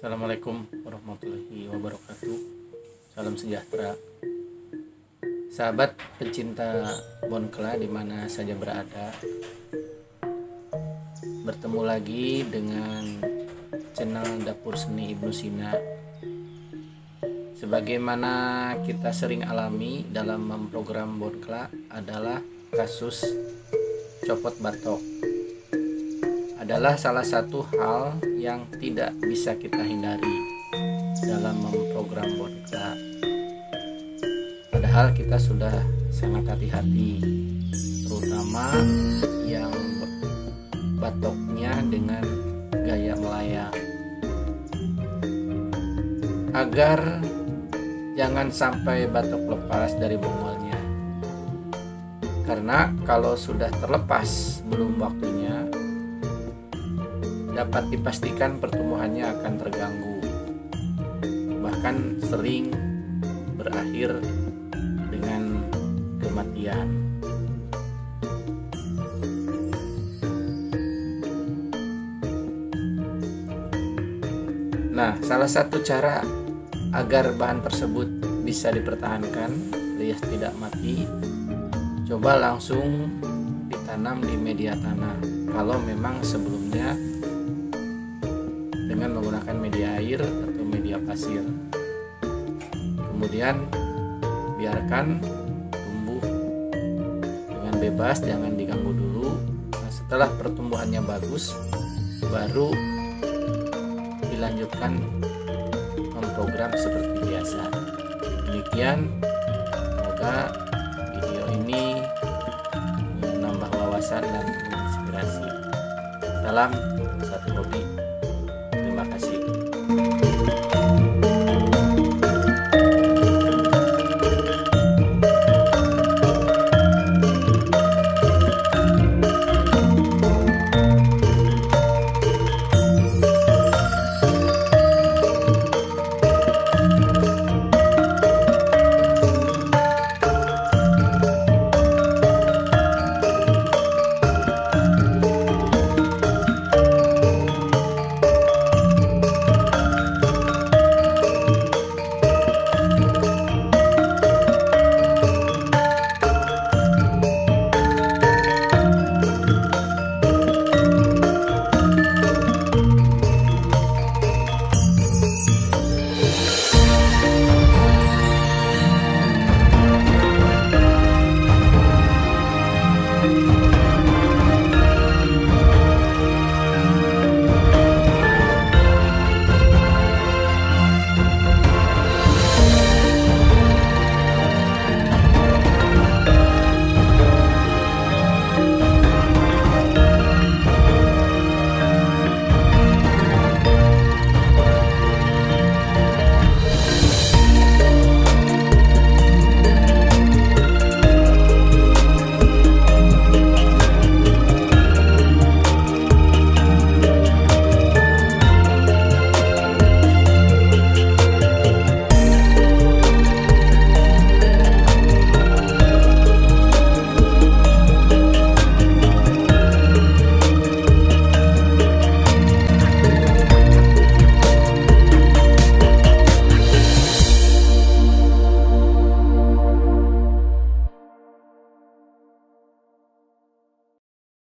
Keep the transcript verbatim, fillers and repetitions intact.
Assalamualaikum warahmatullahi wabarakatuh. Salam sejahtera, sahabat pencinta Bonkla di mana saja berada. Bertemu lagi dengan channel Dapur Seni Ibnu Sina. Sebagaimana kita sering alami dalam memprogram Bonkla adalah kasus copot batok. Adalah salah satu hal yang tidak bisa kita hindari dalam memprogram Bonkla. Padahal kita sudah sangat hati-hati, terutama yang batoknya dengan gaya melayang, agar jangan sampai batok lepas dari bongolnya. Karena kalau sudah terlepas belum waktunya, dapat dipastikan pertumbuhannya akan terganggu, bahkan sering berakhir dengan kematian. Nah, salah satu cara agar bahan tersebut bisa dipertahankan alias tidak mati, coba langsung ditanam di media tanah. Kalau memang sebelumnya dengan menggunakan media air atau media pasir, kemudian biarkan tumbuh dengan bebas, jangan diganggu dulu. Nah, setelah pertumbuhannya bagus, baru dilanjutkan memprogram seperti biasa. Demikian, semoga video ini menambah wawasan dan inspirasi. Salam satu hobi.